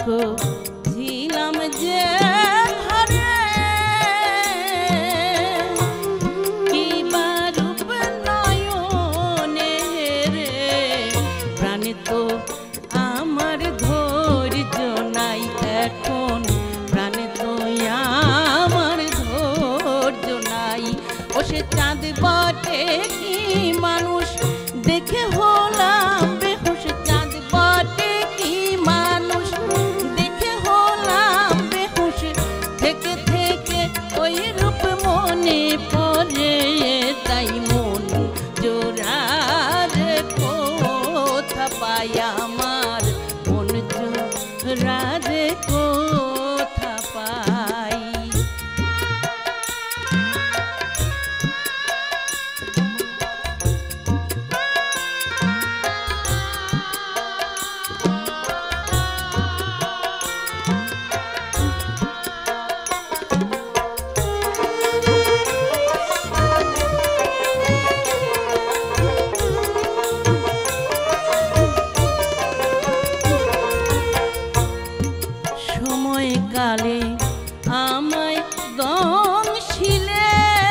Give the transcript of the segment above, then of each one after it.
ছিলাম যে ঘরে কিবা রূপ নয়নে রে প্রাণে তো আমার ধৈর্য নাই এখন প্রাণে তো আমার ধৈর্য নাই ও সে চাঁদ বটে কি মানুষ দেখে হলাম বেহুশ চাঁদ বটে কি মানুষ দেখে হলাম বেহুশ থেকে থেকে ওই রূপ মনে পড়ে তাই মন জোড়ার কোথা পাই আমার মন জোড়ার কোথা পাই কালে আমায় দংশিলে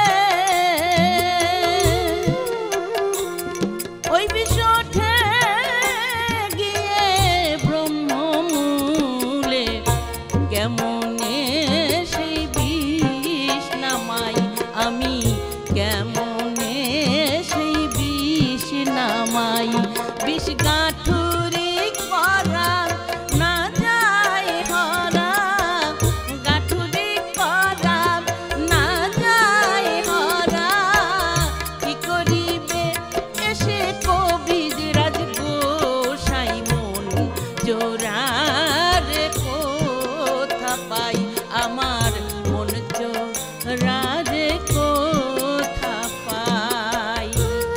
ওই বিষ ওঠে গিয়ে ব্রহ্মমূলে কেমনে সেই বিষ নামাই আমি কেমনে সেই বিষ নামাই বিষ গাঁঠুরি করা জোড়ার কোথা পাই আমার মন জোড়ার কোথা পাই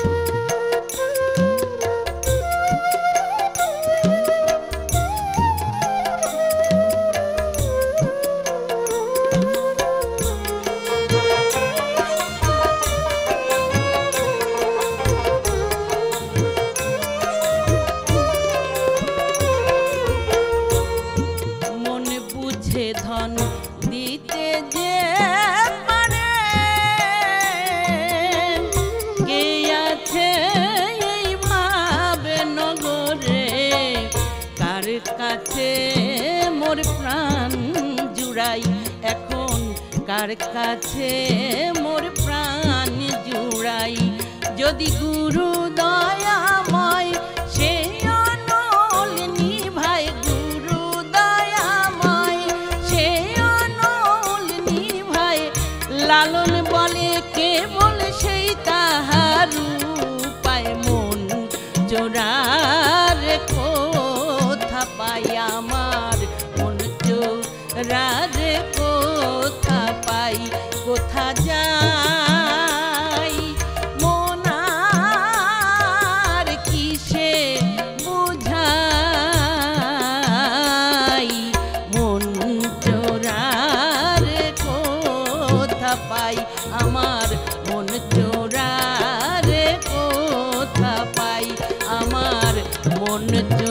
ধন দিতে যে পারে কে আছে এই ভাবে নগরে কার কাছে মোর প্রাণ জুড়াই এখন কার কাছে মোর প্রাণ জুড়াই যদি গুরু দয়াময় সে লালন বলে কেবল সেই তাহার পায় মন জোড়ার কোথা পাই আমার মন জোড়ার কোথা পাই কোথা যাই মন আর কিসে বুঝাই মন জোড়ার পাই আমার মন জোড়ার কোথা পাই আমার মন